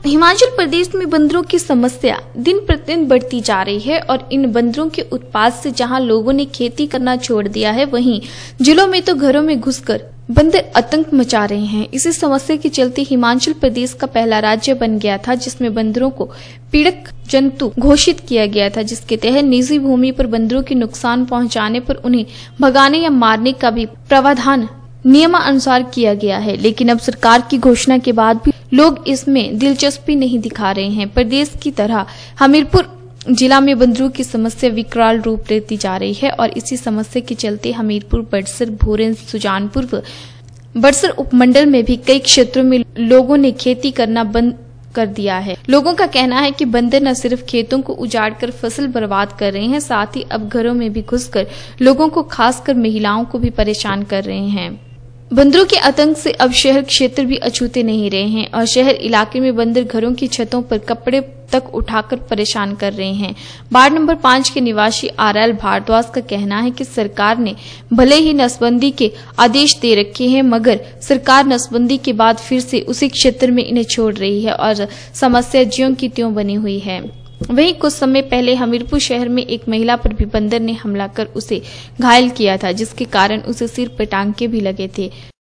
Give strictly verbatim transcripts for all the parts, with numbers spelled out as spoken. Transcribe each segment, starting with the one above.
हिमाचल प्रदेश में बंदरों की समस्या दिन प्रतिदिन बढ़ती जा रही है और इन बंदरों के उत्पात से जहां लोगों ने खेती करना छोड़ दिया है, वहीं जिलों में तो घरों में घुसकर बंदर आतंक मचा रहे हैं। इसी समस्या के चलते हिमाचल प्रदेश का पहला राज्य बन गया था जिसमें बंदरों को पीड़क जंतु घोषित किया गया था, जिसके तहत निजी भूमि पर बंदरों के नुकसान पहुंचाने पर उन्हें भगाने या मारने का भी प्रावधान नियमानुसार किया गया है। लेकिन अब सरकार की घोषणा के बाद भी लोग इसमें दिलचस्पी नहीं दिखा रहे हैं। प्रदेश की तरह हमीरपुर जिला में बंदरों की समस्या विकराल रूप लेती जा रही है और इसी समस्या के चलते हमीरपुर, बड़सर, भोरेन, सुजानपुर व बड़सर उपमंडल में भी कई क्षेत्रों में लोगों ने खेती करना बंद कर दिया है। लोगों का कहना है कि बंदर न सिर्फ खेतों को उजाड़कर फसल बर्बाद कर रहे हैं, साथ ही अब घरों में भी घुसकर लोगों को, खासकर महिलाओं को भी परेशान कर रहे हैं। बंदरों के आतंक से अब शहर क्षेत्र भी अछूते नहीं रहे हैं और शहर इलाके में बंदर घरों की छतों पर कपड़े तक उठाकर परेशान कर रहे हैं। वार्ड नंबर पाँच के निवासी आर एल भारद्वाज का कहना है कि सरकार ने भले ही नसबंदी के आदेश दे रखे हैं, मगर सरकार नसबंदी के बाद फिर से उसी क्षेत्र में इन्हें छोड़ रही है और समस्या ज्यों की त्यों बनी हुई है। वहीं कुछ समय पहले हमीरपुर शहर में एक महिला पर भी बंदर ने हमला कर उसे घायल किया था, जिसके कारण उसे सिर पर टांके भी लगे थे।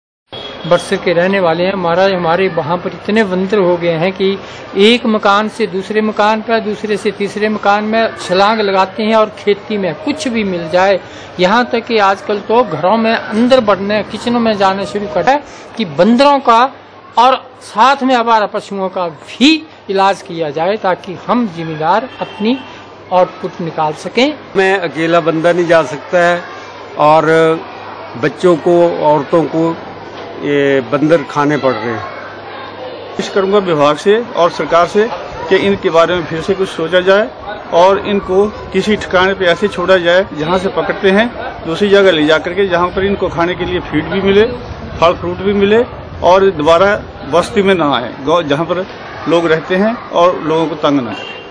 बड़सर के रहने वाले हैं महाराज, हमारे वहाँ पर इतने बंदर हो गए हैं कि एक मकान से दूसरे मकान पर, दूसरे से तीसरे मकान में छलांग लगाते हैं और खेती में कुछ भी मिल जाए। यहाँ तक कि आजकल तो घरों में अंदर बढ़ने, किचनों में जाने शुरू कर है कि बंदरों का और साथ में आवारा पशुओं का भी इलाज किया जाए ताकि हम जिम्मेदार अपनी आउटपुट निकाल सकें। मैं अकेला बंदा नहीं जा सकता है और बच्चों को, औरतों को ये बंदर खाने पड़ रहे हैं। कोशिश करूंगा विभाग से और सरकार से कि इनके बारे में फिर से कुछ सोचा जाए और इनको किसी ठिकाने पे ऐसे छोड़ा जाए जहां से पकड़ते हैं दूसरी जगह ले जाकर के, जहां पर इनको खाने के लिए फीड भी मिले, फल फ्रूट भी मिले और दोबारा बस्ती में ना आए, जहां पर लोग रहते हैं और लोगों को तंग ना करें।